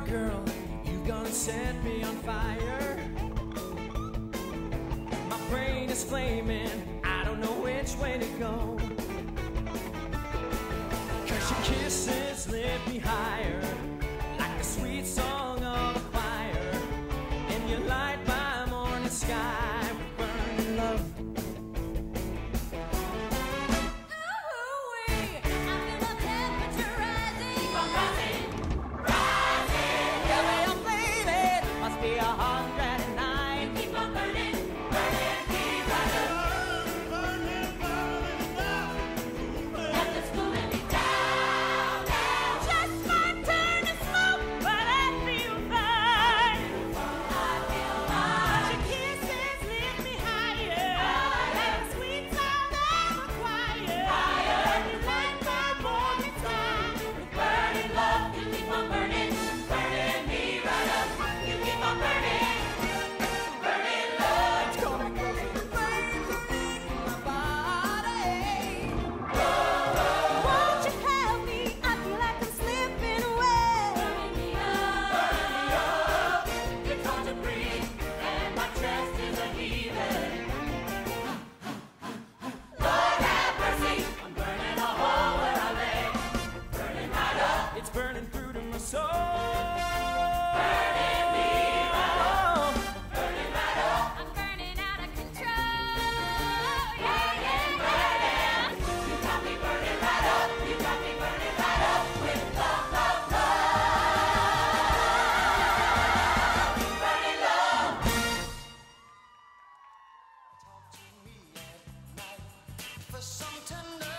girl, you gonna set me on fire. My brain is flaming, I don't know which way to go. 'Cause your kisses lift me higher, like a sweet song of a choir. And you light my morning sky with burning love. Be 109. You keep on burning, burning me right up. Burning, burning, burning. Nothing's cooling me down now. Just my turn to smoke, but I feel fine. I feel fine. Your kisses lift me higher, like a sweet sound of a choir. Higher, you light my morning time with burning love. You keep on burning, burning me right up. You keep on burning, burning love. It's gonna go to the veins in my body. Whoa, won't you help me? I feel like I'm slipping away. Burning me up. It's hard to breathe, and my chest is a heaving. Lord have mercy, I'm burning a hole where I lay. Burning right up, it's burning through to my soul. For some tender